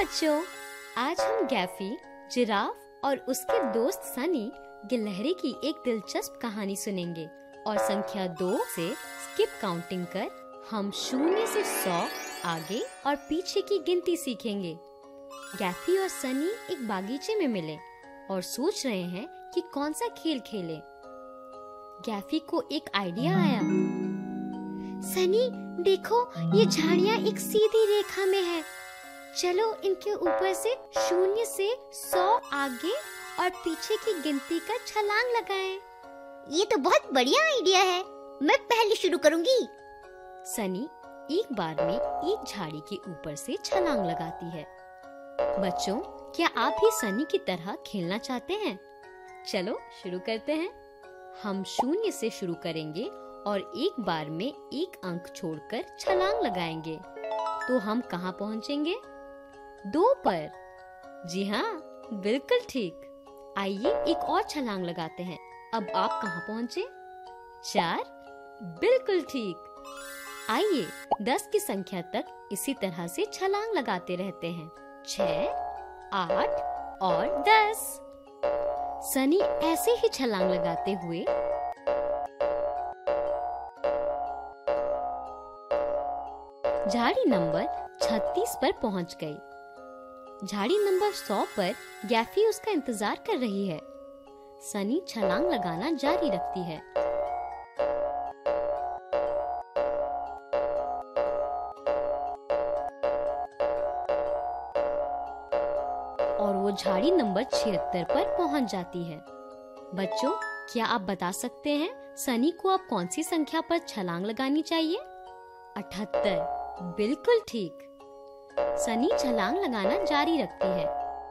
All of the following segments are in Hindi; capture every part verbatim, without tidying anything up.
बच्चों, आज हम गैफी, जिराफ और उसके दोस्त सनी गिलहरी की एक दिलचस्प कहानी सुनेंगे और संख्या दो से स्किप काउंटिंग कर हम शून्य से सौ आगे और पीछे की गिनती सीखेंगे। गैफी और सनी एक बागीचे में मिले और सोच रहे हैं कि कौन सा खेल खेलें। गैफी को एक आइडिया आया। सनी, देखो, ये झाड़ियाँ एक सीधी रेखा में है। चलो इनके ऊपर से शून्य से सौ आगे और पीछे की गिनती का छलांग लगाएं। ये तो बहुत बढ़िया आइडिया है। मैं पहले शुरू करूंगी। सनी एक बार में एक झाड़ी के ऊपर से छलांग लगाती है। बच्चों, क्या आप भी सनी की तरह खेलना चाहते हैं? चलो शुरू करते हैं। हम शून्य से शुरू करेंगे और एक बार में एक अंक छोड़कर छलांग लगाएंगे तो हम कहाँ पहुँचेंगे? दो पर। जी हाँ, बिल्कुल ठीक। आइए एक और छलांग लगाते हैं। अब आप कहाँ पहुँचे? चार। बिल्कुल ठीक। आइए दस की संख्या तक इसी तरह से छलांग लगाते रहते हैं। छह, आठ और दस। सनी ऐसे ही छलांग लगाते हुए झाड़ी नंबर छत्तीस पर पहुंच गई। झाड़ी नंबर सौ पर गैफी उसका इंतजार कर रही है। सनी छलांग लगाना जारी रखती है। और वो झाड़ी नंबर छिहत्तर पर पहुंच जाती है। बच्चों, क्या आप बता सकते हैं सनी को अब कौन सी संख्या पर छलांग लगानी चाहिए? अठहत्तर। बिल्कुल ठीक। सनी छलांग लगाना जारी रखती है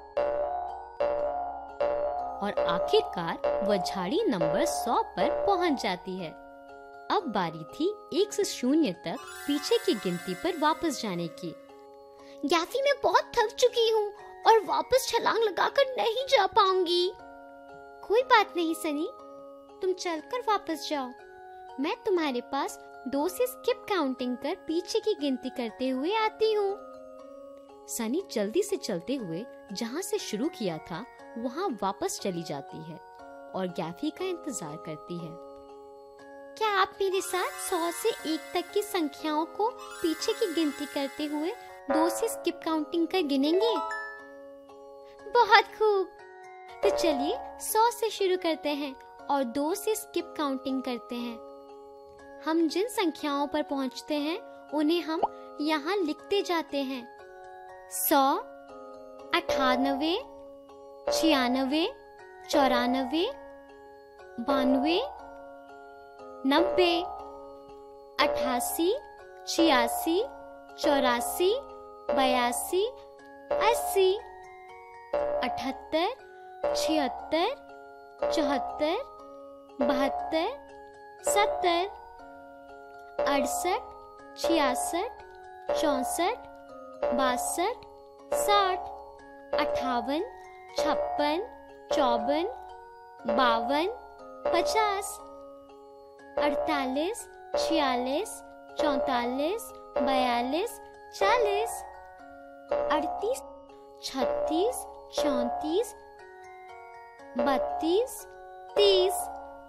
और आखिरकार वह झाड़ी नंबर सौ पर पहुंच जाती है। अब बारी थी एक से शून्य तक पीछे की गिनती पर वापस जाने की। गैफी, मैं बहुत थक चुकी हूँ और वापस छलांग लगाकर नहीं जा पाऊंगी। कोई बात नहीं सनी, तुम चलकर वापस जाओ। मैं तुम्हारे पास दो से स्किप काउंटिंग कर पीछे की गिनती करते हुए आती हूँ। सनी जल्दी से चलते हुए जहाँ से शुरू किया था वहाँ वापस चली जाती है और गैफी का इंतजार करती है। क्या आप मेरे साथ सौ से एक तक की संख्याओं को पीछे की गिनती करते हुए दो से स्किप काउंटिंग कर गिनेंगे? बहुत खूब। तो चलिए सौ से शुरू करते हैं और दो से स्किप काउंटिंग करते हैं। हम जिन संख्याओं पर पहुंचते हैं उन्हें हम यहाँ लिखते जाते हैं। सौ, अठानवे, छियानवे, चौरानवे, बानवे, नब्बे, अठासी, छियासी, चौरासी, बयासी, अस्सी, अठहत्तर, छिहत्तर, चौहत्तर, बहत्तर, सत्तर, अड़सठ, छियासठ, चौसठ, बासठ, साठ, अठावन, छप्पन, चौवन, बावन, पचास, अड़तालीस, छियालीस, चौतालीस, बयालीस, चालीस, अड़तीस, छत्तीस, चौंतीस, बत्तीस, तीस,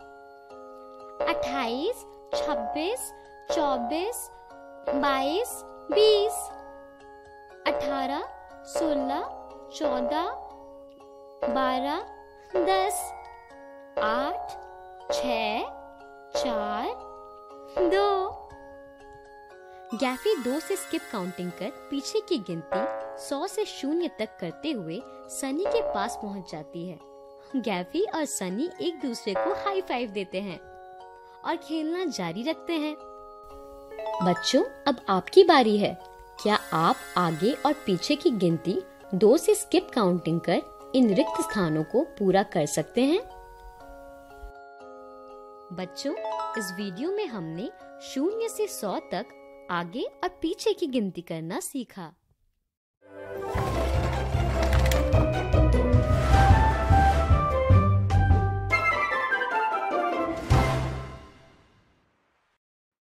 अट्ठाईस, छब्बीस, चौबीस, बाईस, बीस, अठारह, सोलह, चौदह, बारह, दस, आठ, छह, चार, दो। गैफी दो से स्किप काउंटिंग कर पीछे की गिनती सौ से शून्य तक करते हुए सनी के पास पहुंच जाती है। गैफी और सनी एक दूसरे को हाई फाइव देते हैं और खेलना जारी रखते हैं। बच्चों, अब आपकी बारी है। क्या आप आगे और पीछे की गिनती दो से स्किप काउंटिंग कर इन रिक्त स्थानों को पूरा कर सकते हैं? बच्चों, इस वीडियो में हमने शून्य से सौ तक आगे और पीछे की गिनती करना सीखा।